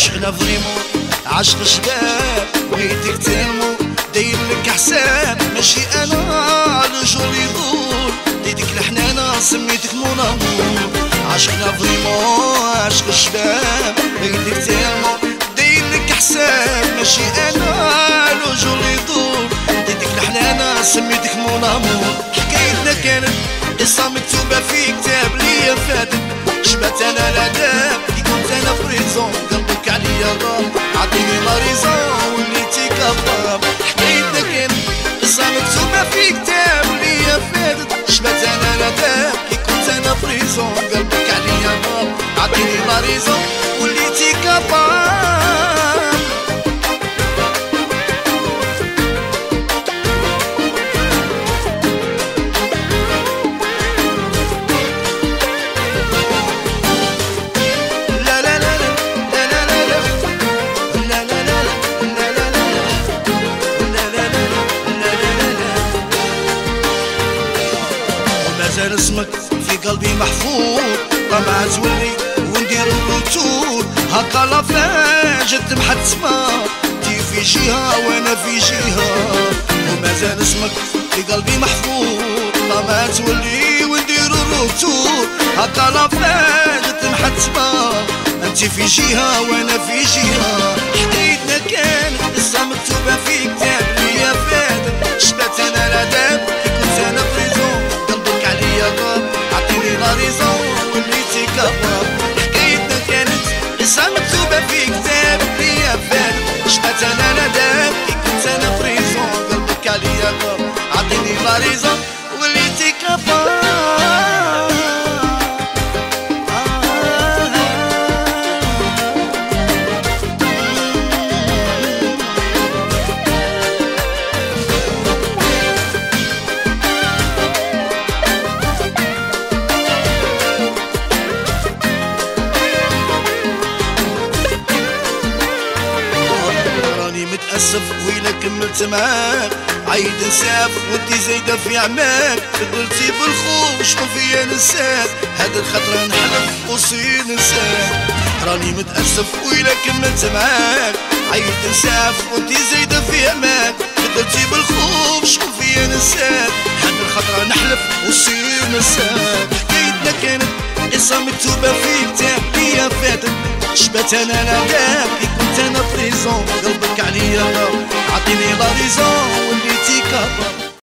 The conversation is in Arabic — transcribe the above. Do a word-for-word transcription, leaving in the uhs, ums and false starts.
عشقنا فريمون عشق شباب بغيتك تنمو داير لك حساب ماشي انا لجور يدور ديتك الحنانة سميتك مون امور عشقنا فريمون عشق الشباب بغيتك تنمو داير لك حساب ماشي انا لجور يدور ديتك الحنانة سميتك مون امور حكايتنا كانت قصة مكتوبة في كتاب ليا فاتك شبات انا العذاب كي كنت انا فريزون قلبك عليا غاب عطيني لا ريزون وليتي كباب حكايتنا كانت قصة مكتوبة في كتاب ليا فاتت شبات انا العذاب كي كنت انا فريزون قلبك عليا غاب عطيني لا ريزون وليتي كباب مازال اسمك في قلبي محفور طمع تولي وندير الروتور هكا لا فاجت محتمة انتي في جهة وانا في جهة ومازال اسمك في قلبي محفور طمع تولي وندير الروتور هكا لا فاجت محتمة انتي في جهة وانا في جهة حكايتنا كانت قصة مكتوبة في كتاب ليا فاتت شبات انا العذاب كي كنت انا بريزون عطيني لا ريزون وليتي كباب حكايتنا كانت قصة مكتوبة في كتاب ليا فات شبات انا العذاب كي كنت انا فريزون قلبك عليا غاب عطيني لا ريزون وليتي كباب متأسف ويلا كملت معاك عيد نساف وانتي زايدة في عماك فضلتي بالخوف شكون فيا نساك هاد الخطرة نحلف وصي نساك راني متأسف ويلا كملت معاك عيد نساف وانتي زايدة في عماك فضلتي بالخوف شكون فيا نساك هاد الخطرة نحلف وصي نساك حكايتنا كانت قصة مكتوبة في كتاب ليا فاتت شبات انا العذاب كي كنت انا بريزون قلبك عليا غاب عطيني لا ريزون وليتي كباب